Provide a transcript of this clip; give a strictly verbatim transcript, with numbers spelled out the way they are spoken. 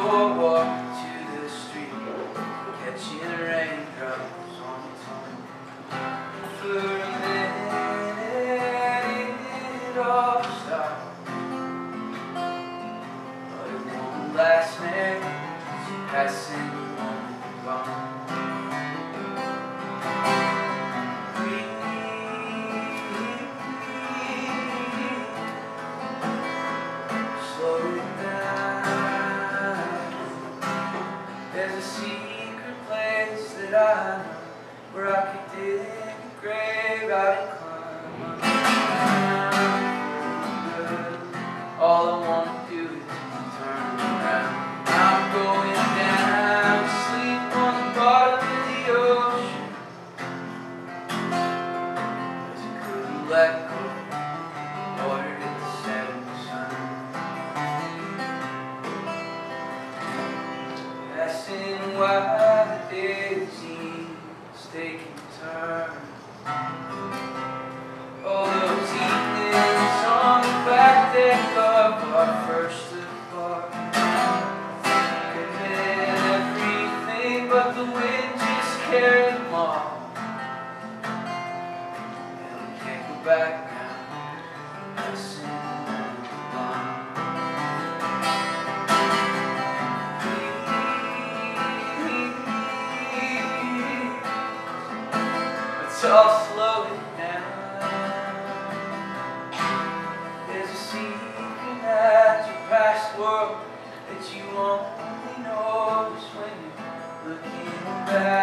or walking to the street, catching raindrops on your tongue. For a minute it all stopped, but it won't last, man. It's passing on gone. There's a secret place that I know where I could dig a grave out and climb good. All I want to do is turn around. I'm going down to sleep on the bottom of the ocean, 'cause I couldn't let go in order to set the sun. Passing while the daisy's taking turn. All those evenings on the back deck of our first apartment, and everything but the wind just carried them all. And we can't go back now. Passing along. It's all slowing down. There's a secret at your past world that you only notice when you're looking back.